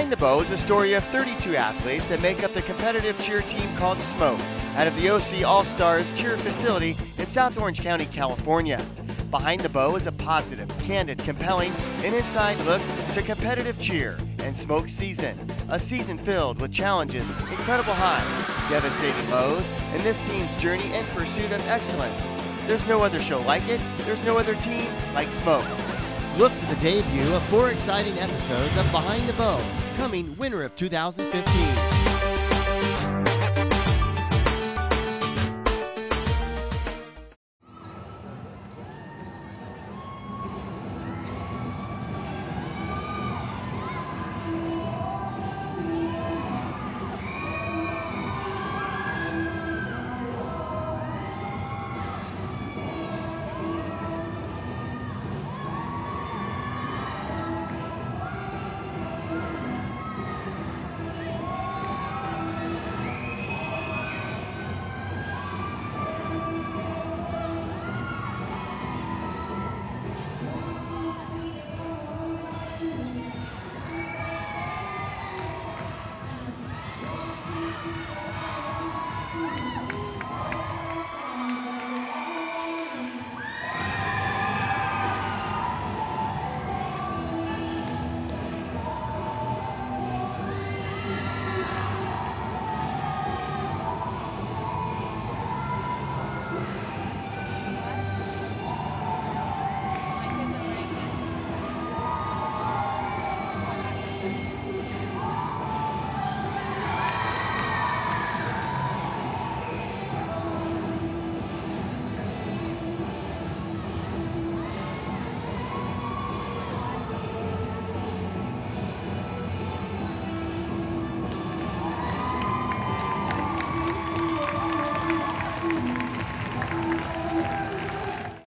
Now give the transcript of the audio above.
Behind the Bow is a story of 32 athletes that make up the competitive cheer team called Smoke out of the OC All-Stars cheer facility in South Orange County, California. Behind the Bow is a positive, candid, compelling, and inside look to competitive cheer and Smoke's season. A season filled with challenges, incredible highs, devastating lows, and this team's journey in pursuit of excellence. There's no other show like it. There's no other team like Smoke. Look for the debut of 4 exciting episodes of Behind the Bow, coming winter of 2015.